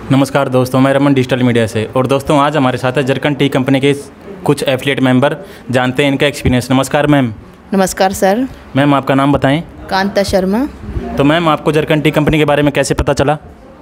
नमस्कार दोस्तों, मैं रमन डिजिटल मीडिया से। और दोस्तों आज हमारे साथ है जरकन टी कंपनी के कुछ एफिलिएट मेंबर, जानते हैं इनका एक्सपीरियंस। नमस्कार मैम। नमस्कार सर। मैम आपका नाम बताएं। कांता शर्मा। तो मैम आपको जरकन टी कंपनी के बारे में कैसे पता चला?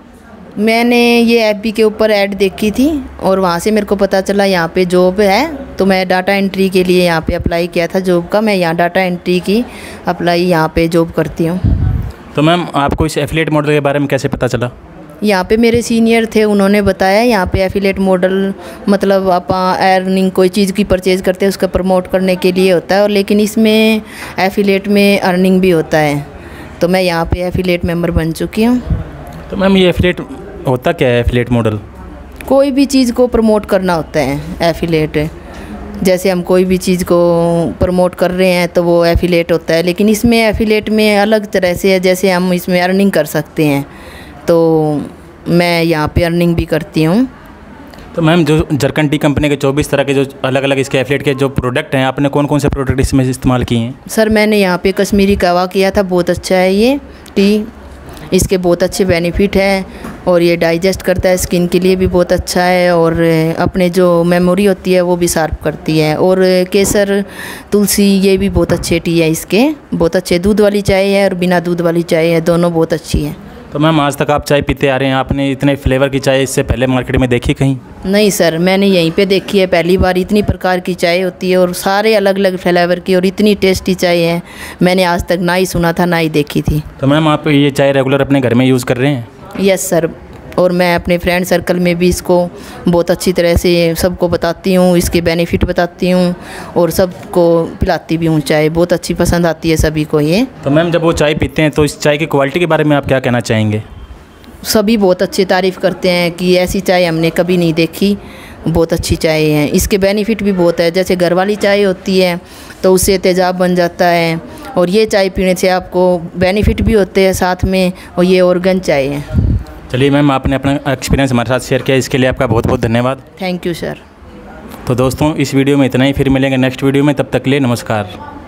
मैंने ये एफबी के ऊपर ऐड देखी थी और वहाँ से मेरे को पता चला यहाँ पे जॉब है, तो मैं डाटा एंट्री के लिए यहाँ पे अप्लाई किया था जॉब का। मैं यहाँ डाटा एंट्री की अप्लाई यहाँ पे जॉब करती हूँ। तो मैम आपको इस एफिलिएट मॉडल के बारे में कैसे पता चला? यहाँ पे मेरे सीनियर थे, उन्होंने बताया यहाँ पे एफिलिएट मॉडल मतलब आप अर्निंग कोई चीज़ की परचेज़ करते हैं उसका प्रमोट करने के लिए होता है, और लेकिन इसमें एफिलिएट में अर्निंग भी होता है। तो मैं यहाँ पे एफिलिएट मेंबर बन चुकी हूँ। तो मैम ये एफिलिएट होता क्या है? एफिलिएट मॉडल कोई भी चीज़ को प्रमोट करना होता है एफिलिएट। जैसे हम कोई भी चीज़ को प्रमोट कर रहे हैं तो वो एफिलिएट होता है, लेकिन इसमें एफिलिएट में अलग तरह से है। जैसे हम इसमें अर्निंग कर सकते हैं, तो मैं यहाँ पे अर्निंग भी करती हूँ। तो मैम जो जरकन टी कंपनी के 24 तरह के जो अलग अलग इसके एफिलिएट के जो प्रोडक्ट हैं, आपने कौन कौन से प्रोडक्ट इसमें इस्तेमाल किए हैं? सर मैंने यहाँ पे कश्मीरी कहवा किया था, बहुत अच्छा है ये टी। इसके बहुत अच्छे बेनिफिट हैं और ये डाइजेस्ट करता है, स्किन के लिए भी बहुत अच्छा है, और अपने जो मेमोरी होती है वो भी शार्प करती है। और केसर तुलसी ये भी बहुत अच्छे टी है इसके, बहुत अच्छे। दूध वाली चाय है और बिना दूध वाली चाय है, दोनों बहुत अच्छी है। तो मैम आज तक आप चाय पीते आ रहे हैं, आपने इतने फ्लेवर की चाय इससे पहले मार्केट में देखी कहीं? नहीं सर, मैंने यहीं पे देखी है पहली बार। इतनी प्रकार की चाय होती है और सारे अलग अलग फ्लेवर की, और इतनी टेस्टी चाय है, मैंने आज तक ना ही सुना था ना ही देखी थी। तो मैम आप ये चाय रेगुलर अपने घर में यूज़ कर रहे हैं? यस सर, और मैं अपने फ्रेंड सर्कल में भी इसको बहुत अच्छी तरह से सबको बताती हूँ, इसके बेनिफिट बताती हूँ और सबको पिलाती भी हूँ चाय। बहुत अच्छी पसंद आती है सभी को ये। तो मैम जब वो चाय पीते हैं तो इस चाय की क्वालिटी के बारे में आप क्या कहना चाहेंगे? सभी बहुत अच्छी तारीफ़ करते हैं कि ऐसी चाय हमने कभी नहीं देखी, बहुत अच्छी चाय है। इसके बेनिफिट भी बहुत है। जैसे घर वाली चाय होती है तो उससे तेज़ाब बन जाता है, और ये चाय पीने से आपको बेनिफिट भी होते हैं साथ में, और ये ऑर्गन चाय है। चलिए मैम, आपने अपना एक्सपीरियंस हमारे साथ शेयर किया, इसके लिए आपका बहुत बहुत धन्यवाद। Thank you sir. तो दोस्तों इस वीडियो में इतना ही, फिर मिलेंगे नेक्स्ट वीडियो में। तब तक के लिए नमस्कार।